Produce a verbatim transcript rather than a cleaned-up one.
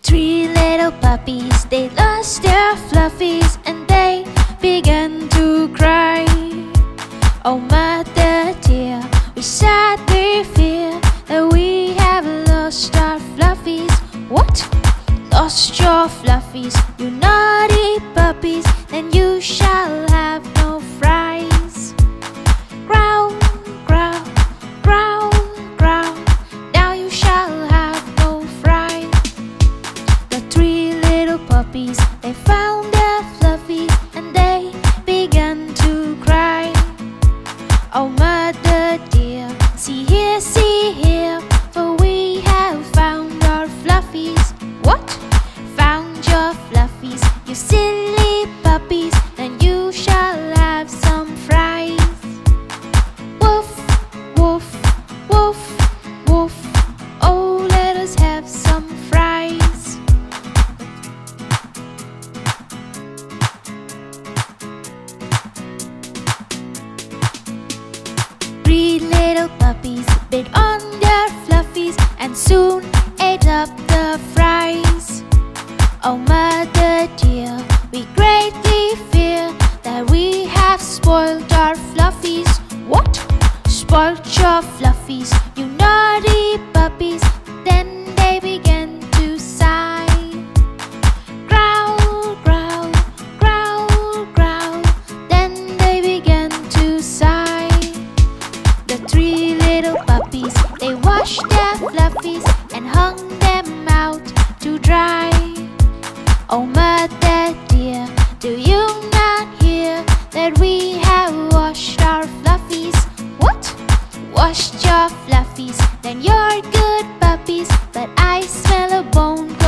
Three little puppies, they lost their fluffies and they began to cry. Oh mother dear, we sadly fear that we have lost our fluffies. What? Lost your fluffies, you naughty puppies, then you shall have no fries. Growl, growl, growl, growl, now you shall have no fries. The three little puppies, they found their fluffies and they began to cry. Oh mother dear, see here, see here, for we have found our fluffies. What? Found your fluffies, you silly puppies, then you shall have some fries. Woof, woof, woof, woof, oh let us have some fries. Three little puppies bit on their fluffies and soon ate up the fries. Oh mother dear, we greatly fear that we have spoiled our fluffies. What? Spoiled your fluffies, you naughty puppies, then they began to sigh. Growl, growl, growl, growl, then they began to sigh. The three little puppies, they washed their fluffies and hung them out to dry. Oh mother dear, do you not hear that we have washed our fluffies? What? Washed your fluffies, then you're good puppies, but I smell a bone